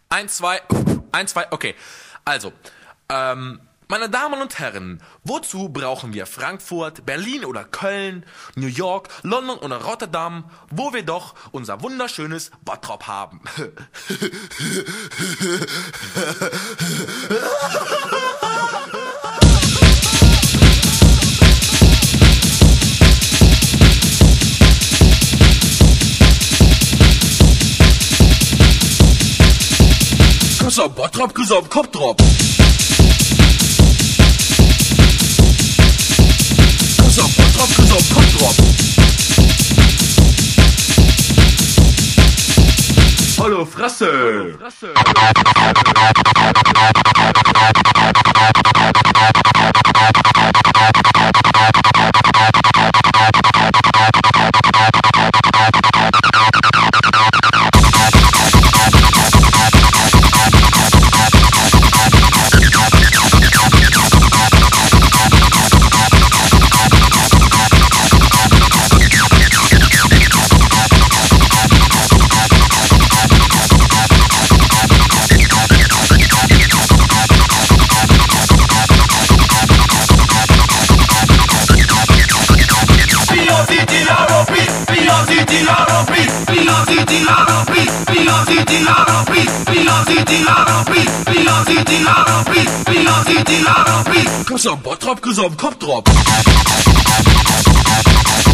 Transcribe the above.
Eins, zwei, okay. Also, meine Damen und Herren, wozu brauchen wir Frankfurt, Berlin oder Köln, New York, London oder Rotterdam, wo wir doch unser wunderschönes Bottrop haben? Grüß auf Bottrop, grüß auf Kopfdrop. Grüß auf Bottrop, grüß auf Kopfdrop. Hallo Fresse. Grüß auf Bottrop, grüß auf Kopfdrop.